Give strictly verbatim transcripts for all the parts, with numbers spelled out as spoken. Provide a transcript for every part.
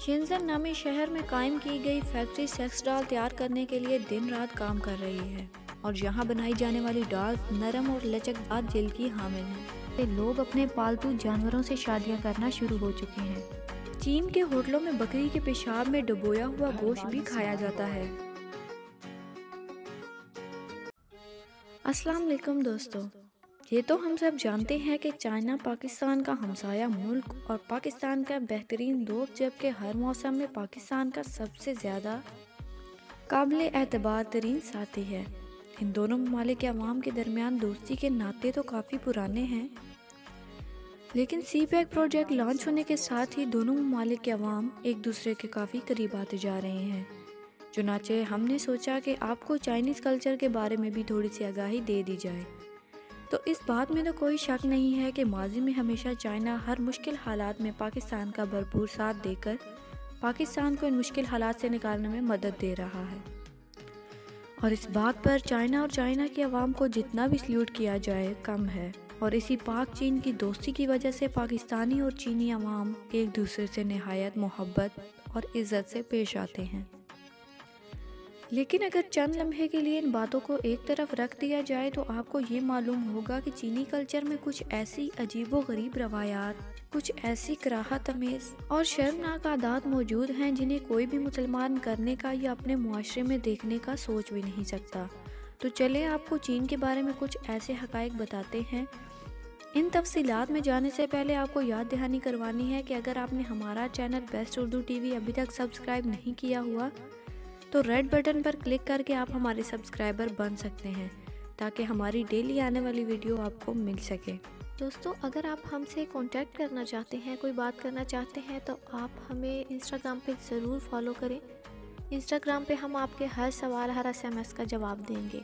Shenzhen नामी शहर में कायम की गई फैक्ट्री सेक्स डॉल तैयार करने के लिए दिन रात काम कर रही है और यहाँ बनाई जाने वाली डॉल्स नरम और लचकदार जेल की हामिल हैं। लोग अपने पालतू जानवरों से शादियाँ करना शुरू हो चुके हैं। चीन के होटलों में बकरी के पेशाब में डुबोया हुआ गोश्त भी खाया जाता है। अस्सलाम वालेकुम दोस्तों, ये तो हम सब जानते हैं कि चाइना पाकिस्तान का हमसाया मुल्क और पाकिस्तान का बेहतरीन दोस्त, जबकि हर मौसम में पाकिस्तान का सबसे ज़्यादा काबिल एतबार तरीन साथी है। इन दोनों ममालिक के अवाम के दरमियान दोस्ती के नाते तो काफ़ी पुराने हैं, लेकिन सी पैक प्रोजेक्ट लॉन्च होने के साथ ही दोनों ममालिक के अवाम एक दूसरे के काफ़ी करीब आते जा रहे हैं। चुनाचे हमने सोचा कि आपको चाइनीज़ कल्चर के बारे में भी थोड़ी सी आगाही दे दी जाए। तो इस बात में तो कोई शक नहीं है कि माजी में हमेशा चाइना हर मुश्किल हालात में पाकिस्तान का भरपूर साथ देकर पाकिस्तान को इन मुश्किल हालात से निकालने में मदद दे रहा है। और इस बात पर चाइना और चाइना की आवाम को जितना भी सल्यूट किया जाए कम है। और इसी पाक चीन की दोस्ती की वजह से पाकिस्तानी और चीनी आवाम एक दूसरे से निहायत मोहब्बत और इज़्ज़त से पेश आते हैं। लेकिन अगर चंद लम्हे के लिए इन बातों को एक तरफ रख दिया जाए तो आपको ये मालूम होगा कि चीनी कल्चर में कुछ ऐसी अजीबो गरीब रवायात, कुछ ऐसी कराहत अमेज़ और शर्मनाक आदात मौजूद हैं जिन्हें कोई भी मुसलमान करने का या अपने मुआशरे में देखने का सोच भी नहीं सकता। तो चले आपको चीन के बारे में कुछ ऐसे हक़ाइक़ बताते हैं। इन तफसीलात में जाने से पहले आपको याद दहानी करवानी है कि अगर आपने हमारा चैनल बेस्ट उर्दू टीवी अभी तक सब्सक्राइब नहीं किया हुआ तो रेड बटन पर क्लिक करके आप हमारे सब्सक्राइबर बन सकते हैं, ताकि हमारी डेली आने वाली वीडियो आपको मिल सके। दोस्तों, अगर आप हमसे कांटेक्ट करना चाहते हैं, कोई बात करना चाहते हैं, तो आप हमें इंस्टाग्राम पे ज़रूर फॉलो करें। इंस्टाग्राम पे हम आपके हर सवाल, हर एसएमएस का जवाब देंगे।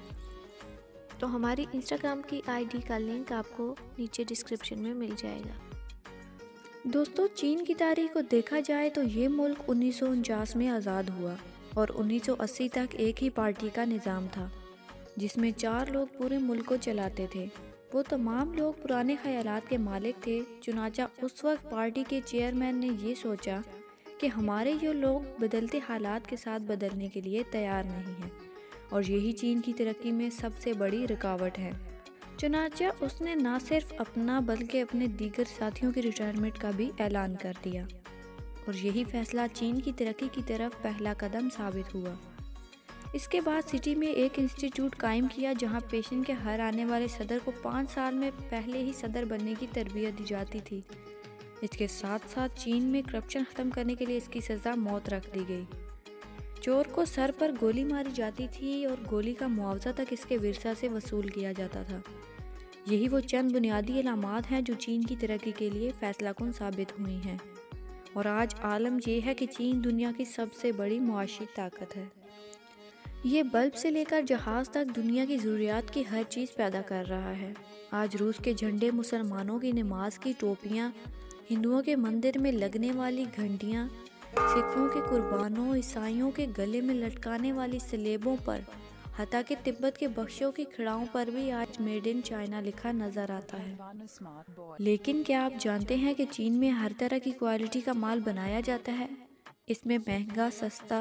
तो हमारी इंस्टाग्राम की आईडी का लिंक आपको नीचे डिस्क्रिप्शन में मिल जाएगा। दोस्तों, चीन की तारीख को देखा जाए तो ये मुल्क उन्नीस सौ उनचास में आज़ाद हुआ और उन्नीस सौ अस्सी तक एक ही पार्टी का निज़ाम था, जिसमें चार लोग पूरे मुल्क को चलाते थे। वो तमाम लोग पुराने ख़यालात के मालिक थे। चुनाचा उस वक्त पार्टी के चेयरमैन ने ये सोचा कि हमारे ये लोग बदलते हालात के साथ बदलने के लिए तैयार नहीं हैं और यही चीन की तरक्की में सबसे बड़ी रुकावट है। चुनाचा उसने ना सिर्फ अपना बल्कि अपने दीगर साथियों की रिटायरमेंट का भी ऐलान कर दिया और यही फैसला चीन की तरक्की की तरफ पहला कदम साबित हुआ। इसके बाद सिटी में एक इंस्टीट्यूट कायम किया जहां पेशेंट के हर आने वाले सदर को पाँच साल में पहले ही सदर बनने की तरबियत दी जाती थी। इसके साथ साथ चीन में करप्शन ख़त्म करने के लिए इसकी सज़ा मौत रख दी गई। चोर को सर पर गोली मारी जाती थी और गोली का मुआवजा तक इसके विरसा से वसूल किया जाता था। यही वो चंद बुनियादी इलामात हैं जो चीन की तरक्की के लिए फ़ैसला कुन साबित हुई हैं और आज आलम ये है कि चीन दुनिया की सबसे बड़ी मुआशी ताकत है। ये बल्ब से लेकर जहाज़ तक दुनिया की ज़रूरियात की हर चीज़ पैदा कर रहा है। आज रूस के झंडे, मुसलमानों की नमाज की टोपियाँ, हिंदुओं के मंदिर में लगने वाली घंटियाँ, सिखों के कुर्बानों, ईसाइयों के गले में लटकाने वाली सलेबों पर, हत्ता कि तिब्बत के बख्शों की खड़ाओं पर भी आज मेड इन चाइना लिखा नज़र आता है। लेकिन क्या आप जानते हैं कि चीन में हर तरह की क्वालिटी का माल बनाया जाता है? इसमें महंगा, सस्ता,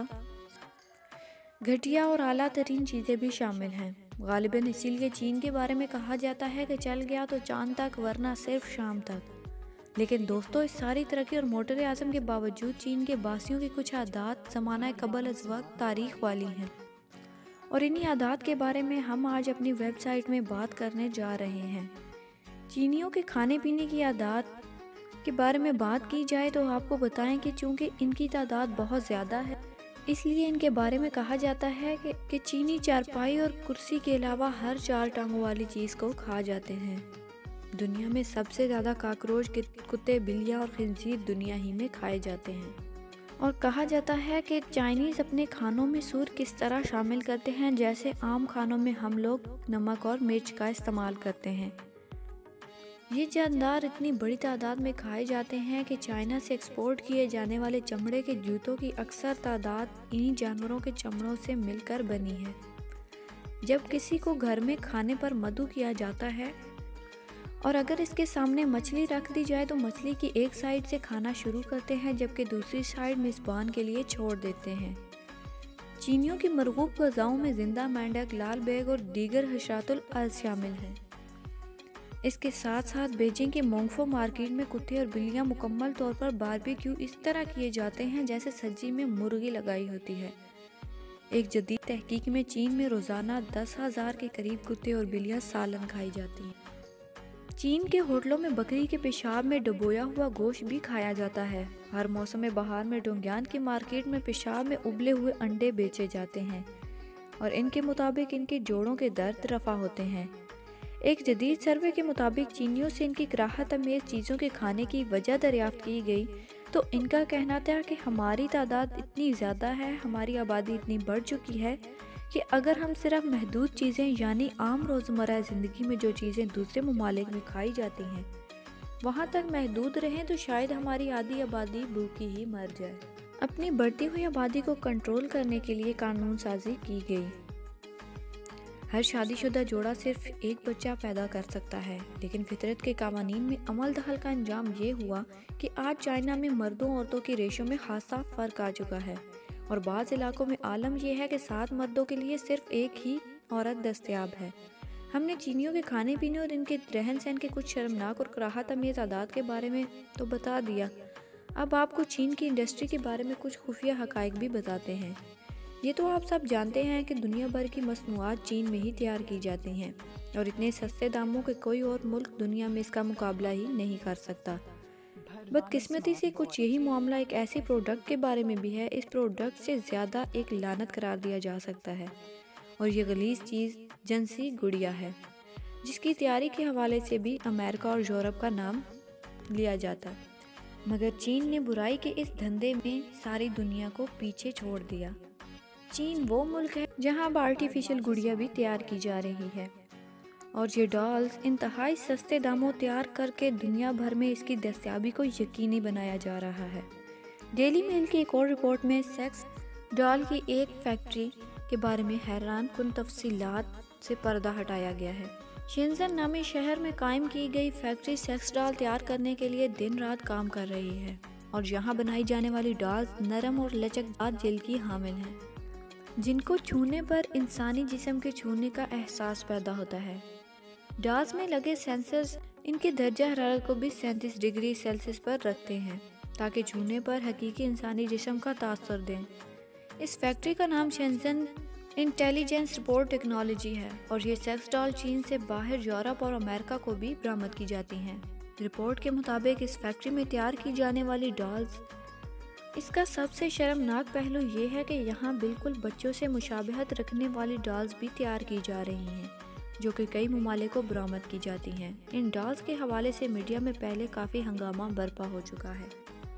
घटिया और आला तरीन चीज़ें भी शामिल हैं। गालिबन इसीलिए चीन के बारे में कहा जाता है कि चल गया तो चांद तक, वरना सिर्फ शाम तक। लेकिन दोस्तों, इस सारी तरक्की और मोटर आज़म के बावजूद चीन के बासियों की कुछ आदात ज़माना कबल अज़ वक्त तारीख़ वाली हैं और इन्हीं आदात के बारे में हम आज अपनी वेबसाइट में बात करने जा रहे हैं। चीनियों के खाने पीने की आदात के बारे में बात की जाए तो आपको बताएं कि चूँकि इनकी तादाद बहुत ज़्यादा है, इसलिए इनके बारे में कहा जाता है कि, कि चीनी चारपाई और कुर्सी के अलावा हर चार टांगों वाली चीज़ को खा जाते हैं। दुनिया में सबसे ज़्यादा काकरोच, कुत्ते, बिल्लियाँ और खिंजीर दुनिया ही में खाए जाते हैं। और कहा जाता है कि चाइनीज़ अपने खानों में सूर किस तरह शामिल करते हैं, जैसे आम खानों में हम लोग नमक और मिर्च का इस्तेमाल करते हैं। ये जानदार इतनी बड़ी तादाद में खाए जाते हैं कि चाइना से एक्सपोर्ट किए जाने वाले चमड़े के जूतों की अक्सर तादाद इन्हीं जानवरों के चमड़ों से मिलकर बनी है। जब किसी को घर में खाने पर मधु किया जाता है اور اگر اس کے سامنے مچھلی رکھ دی جائے تو مچھلی کی ایک سائیڈ سے کھانا شروع کرتے ہیں جبکہ دوسری سائیڈ میزبان کے لیے چھوڑ دیتے ہیں۔ چینیوں کی مرغوب غذاؤں میں زندہ مینڈک، لال بیگ اور دیگر حشرات الارض شامل ہیں۔ اس کے ساتھ ساتھ بیجنگ کی مونگفو مارکیٹ میں کتے اور بلیاں مکمل طور پر باربیکیو اس طرح کیے جاتے ہیں جیسے سبزی میں مرغی لگائی ہوتی ہے۔ ایک جدید تحقیق میں چین میں روزانہ دس ہزار کے قریب کتے اور بلیاں سالن کھائی جاتی ہیں۔ چین کے ہوٹلوں میں بکری کے پیشاب میں ڈبویا ہوا گوشت بھی کھایا جاتا ہے۔ ہر موسم بہار میں ڈونگیان کی مارکیٹ میں پیشاب میں ابلے ہوئے انڈے بیچے جاتے ہیں اور ان کے مطابق ان کے جوڑوں کے درد رفع ہوتے ہیں۔ ایک جدید سروے کے مطابق چینیوں سے ان کی کراہت امیز چیزوں کے کھانے کی وجہ دریافت کی گئی تو ان کا کہنا تھا کہ ہماری تعداد اتنی زیادہ ہے، ہماری آبادی اتنی بڑھ چکی ہے کہ اگر ہم صرف محدود چیزیں یعنی عام روزمرہ زندگی میں جو چیزیں دوسرے ممالک میں کھائی جاتی ہیں وہاں تک محدود رہیں تو شاید ہماری آدھی آبادی بھوکی ہی مر جائے۔ اپنی بڑھتی ہوئی آبادی کو کنٹرول کرنے کے لیے قانون سازی کی گئی۔ ہر شادی شدہ جوڑا صرف ایک بچہ پیدا کر سکتا ہے، لیکن فطرت کے قوانین میں عمل دخل کا انجام یہ ہوا کہ آج چائنا میں مردوں عورتوں کی ریشو میں خاصا فرق آ چکا ہے اور بعض علاقوں میں عالم یہ ہے کہ سات مردوں کے لیے صرف ایک ہی عورت دستیاب ہے۔ ہم نے چینیوں کے کھانے پینے اور ان کے رہن سہن کے کچھ شرمناک اور کراہت امیز عادات کے بارے میں تو بتا دیا، اب آپ کو چین کی انڈسٹری کے بارے میں کچھ خفیہ حقائق بھی بتاتے ہیں۔ یہ تو آپ سب جانتے ہیں کہ دنیا بھر کی مصنوعات چین میں ہی تیار کی جاتی ہیں اور اتنے سستے داموں کے کوئی اور ملک دنیا میں اس کا مقابلہ ہی نہیں کر سکتا۔ بدقسمتی سے کچھ یہی معاملہ ایک ایسی پروڈکٹ کے بارے میں بھی ہے، اس پروڈکٹ سے زیادہ ایک لعنت قرار دیا جا سکتا ہے اور یہ غلیظ چیز جنسی گڑیا ہے، جس کی تیاری کے حوالے سے بھی امریکہ اور یورپ کا نام لیا جاتا، مگر چین نے برائی کے اس دھندے میں ساری دنیا کو پیچھے چھوڑ دیا۔ چین وہ ملک ہے جہاں اب آرٹیفیشل گڑیا بھی تیار کی جا رہی ہے اور یہ ڈالز انتہائی سستے داموں تیار کر کے دنیا بھر میں اس کی دستیابی کو یقینی بنایا جا رہا ہے۔ ڈیلی میل کی ایک اور رپورٹ میں سیکس ڈال کی ایک فیکٹری کے بارے میں حیران کن تفصیلات سے پردہ ہٹایا گیا ہے۔ شینزن نامی شہر میں قائم کی گئی فیکٹری سیکس ڈال تیار کرنے کے لیے دن رات کام کر رہی ہے اور یہاں بنائی جانے والی ڈالز نرم اور لچکدار جلد کی حامل ہیں جن کو چھونے پر انسانی جسم کے چھونے کا احساس پیدا ہوتا ہے۔ ڈالز میں لگے سینسرز ان کی درجہ حرارت کو بھی سینتیس ڈگری سیلسیس پر رکھتے ہیں تاکہ چھونے پر حقیقی انسانی جسم کا تاثر دیں۔ اس فیکٹری کا نام شینزن انٹیلیجنس رپورٹ ٹیکنالوجی ہے اور یہ سیکس ڈال چین سے باہر یورپ اور امریکہ کو بھی برآمد کی جاتی ہیں۔ رپورٹ کے مطابق اس فیکٹری میں تیار کی جانے والی ڈالز اس کا سب سے شرمناک پہلو یہ ہے کہ یہاں بالکل بچوں سے مشابہت رکھنے والی ڈالز بھی تیار کی جا رہی ہیں جو کہ کئی ممالک کو برآمد کی جاتی ہیں۔ ان ڈالز کے حوالے سے میڈیا میں پہلے کافی ہنگامہ برپا ہو چکا ہے۔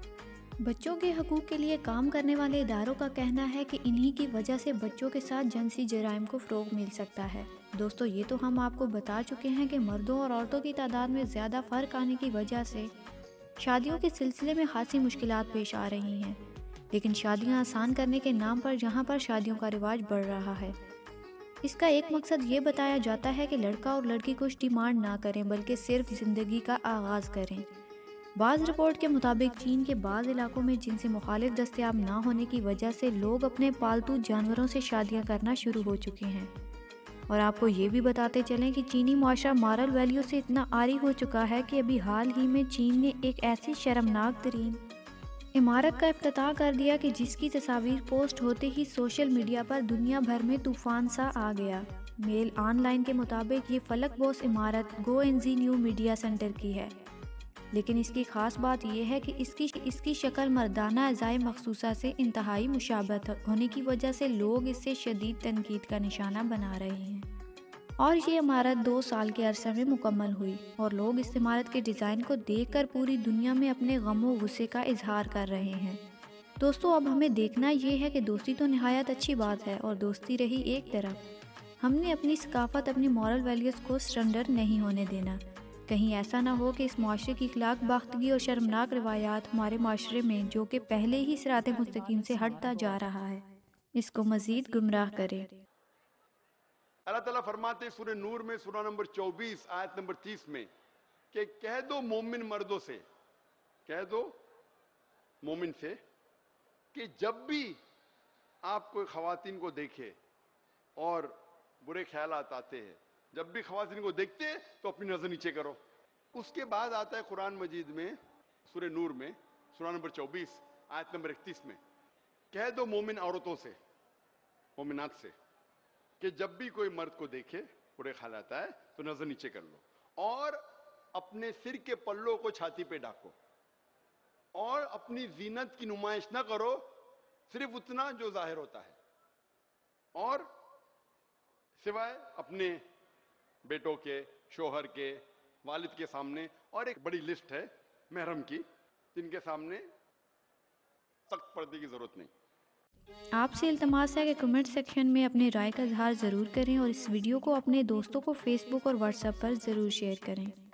بچوں کے حقوق کے لیے کام کرنے والے اداروں کا کہنا ہے کہ انہی کی وجہ سے بچوں کے ساتھ جنسی جرائم کو فروغ مل سکتا ہے۔ دوستو یہ تو ہم آپ کو بتا چکے ہیں کہ مردوں اور عورتوں کی تعداد میں زیادہ فرق آنے کی وجہ سے شادیوں کے سلسلے میں خاصی مشکلات پیش آ رہی ہیں، لیکن شادیاں آسان کرنے کے نام پر یہاں پر شادیوں کا رواج بڑھ رہا ہے۔ اس کا ایک مقصد یہ بتایا جاتا ہے کہ لڑکا اور لڑکی کچھ ڈیمانڈ نہ کریں بلکہ صرف زندگی کا آغاز کریں۔ بعض رپورٹ کے مطابق چین کے بعض علاقوں میں جن سے مخالف دستیاب نہ ہونے کی وجہ سے لوگ اپنے پالتو جانوروں سے شادیاں کرنا شروع ہو چکے ہیں۔ اور آپ کو یہ بھی بتاتے چلیں کہ چینی معاشرہ مارل ویلیو سے اتنا عاری ہو چکا ہے کہ ابھی حال ہی میں چین نے ایک ایسی شرمناک ترین عمارت کا افتتاح کر دیا کہ جس کی تصاویر پوسٹ ہوتے ہی سوشل میڈیا پر دنیا بھر میں طوفان سا آ گیا۔ میل آن لائن کے مطابق یہ فلک بوس عمارت گو انزی نیو میڈیا سینٹر کی ہے، لیکن اس کی خاص بات یہ ہے کہ اس کی اس کی شکل مردانہ اعضائے مخصوصہ سے انتہائی مشابہت ہونے کی وجہ سے لوگ اس سے شدید تنقید کا نشانہ بنا رہے ہیں۔ اور یہ عمارت دو سال کے عرصے میں مکمل ہوئی اور لوگ اس عمارت کے ڈیزائن کو دیکھ کر پوری دنیا میں اپنے غم و غصے کا اظہار کر رہے ہیں۔ دوستو اب ہمیں دیکھنا یہ ہے کہ دوستی تو نہایت اچھی بات ہے اور دوستی رہی ایک طرف، ہم نے اپنی ثقافت اپنی مورل ویلیوز کو سرنڈر نہیں ہونے دینا۔ کہیں ایسا نہ ہو کہ اس معاشرے کی اخلاق باختگی اور شرمناک روایات ہمارے معاشرے میں جو کہ پہلے ہی صراط مستقیم سے ہٹتا جا رہا ہے اس کو مزید گمراہ کرے۔ اللہ تعالیٰ فرماتے ہیں سورہ نور میں سورہ نمبر چوبیس آیت نمبر تیس میں کہ کہہ دو مومن مردوں سے، کہہ دو مومن سے کہ جب بھی آپ کوئی خواتین کو دیکھے اور برے خیالات آتے ہیں، جب بھی خواتین کو دیکھتے ہیں تو اپنی نظر نیچے کرو۔ اس کے بعد آتا ہے قرآن مجید میں سورہ نور میں سورہ نمبر چوبیس آیت نمبر اکتیس میں، کہہ دو مومن عورتوں سے، مومنات سے، کہ جب بھی کوئی مرد کو دیکھے برے خیال آتا ہے تو نظر نیچے کر لو، اور اپنے سر کے پلوں کو چھاتی پہ ڈاکو، اور اپنی زینت کی نمائش نہ کرو، صرف اتنا جو ظاہر ہوتا ہے، اور سوائے اپنے بیٹوں کے، شوہر کے، والد کے سامنے، اور ایک بڑی لسٹ ہے محرم کی جن کے سامنے سخت پردے کی ضرورت نہیں۔ آپ سے التماس ہے کہ کمنٹ سیکشن میں اپنے رائے کا اظہار ضرور کریں اور اس ویڈیو کو اپنے دوستوں کو فیس بک اور واٹس ایپ پر ضرور شیئر کریں۔